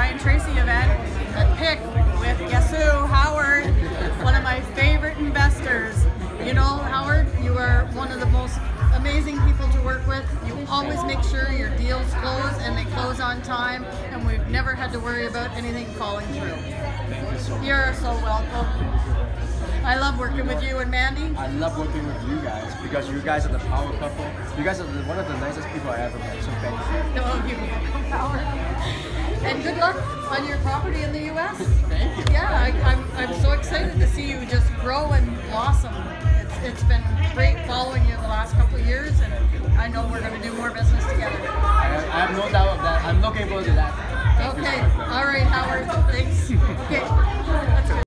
Brian Tracy event at PIC with guess who? Howard, one of my favorite investors. You know, Howard, you are one of the most amazing people to work with. You always make sure your deals close and they close on time, and we've never had to worry about anything falling through. Thank you so much. You're so welcome. I love working with you and Mandy. I love working with you guys because you guys are the power couple. You guys are one of the nicest people I ever met, so thank you. No, you're welcome, Howard. And good luck on your property in the U.S. Thank you. Yeah, I'm so excited to see you just grow and blossom. It's been great following you the last couple of years, and I know we're going to do more business together. I have no doubt of that. I'm looking forward to that. Okay. All right, Howard. Thanks. Okay.